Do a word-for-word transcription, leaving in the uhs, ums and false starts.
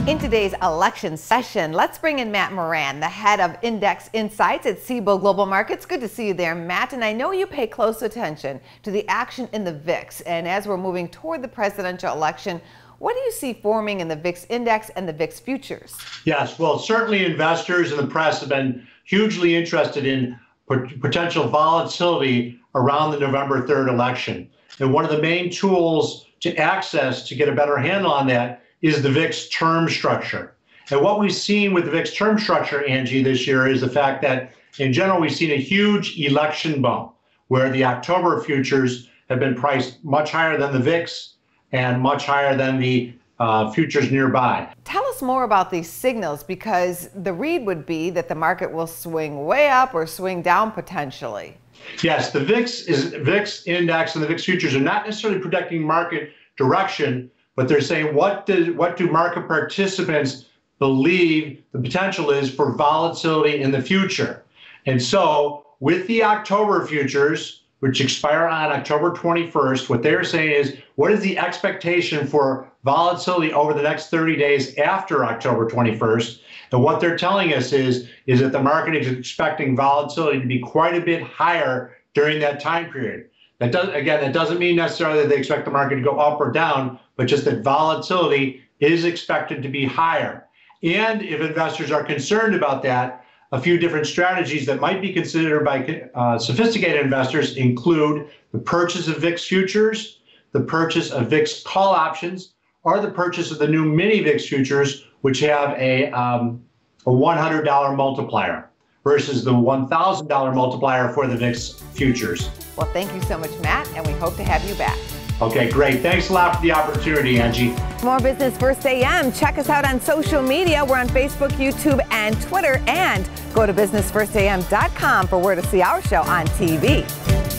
In today's election session, let's bring in Matt Moran, the head of Index Insights at Cboe Global Markets. Good to see you there, Matt. And I know you pay close attention to the action in the V I X. And as we're moving toward the presidential election, what do you see forming in the V I X index and the V I X futures? Yes, well, certainly investors and the press have been hugely interested in potential volatility around the November third election. And one of the main tools to access to get a better handle on that is the V I X term structure. And what we've seen with the V I X term structure, Angie, this year is the fact that in general, we've seen a huge election bump where the October futures have been priced much higher than the V I X and much higher than the uh, futures nearby. Tell us more about these signals, because the read would be that the market will swing way up or swing down potentially. Yes, the V I X is V I X index and the V I X futures are not necessarily predicting market direction, but they're saying what do, what do market participants believe the potential is for volatility in the future. And so with the October futures, which expire on October twenty-first, what they're saying is, what is the expectation for volatility over the next thirty days after October twenty-first? And what they're telling us is, is that the market is expecting volatility to be quite a bit higher during that time period. That does, again, that doesn't mean necessarily that they expect the market to go up or down, but just that volatility is expected to be higher. And if investors are concerned about that, a few different strategies that might be considered by uh, sophisticated investors include the purchase of V I X futures, the purchase of V I X call options, or the purchase of the new mini V I X futures, which have a, um, a one hundred dollar multiplier versus the one thousand dollar multiplier for the V I X futures. Well, thank you so much, Matt, and we hope to have you back. Okay, great. Thanks a lot for the opportunity, Angie. More Business First A M. Check us out on social media. We're on Facebook, YouTube, and Twitter. And go to business first A M dot com for where to see our show on T V.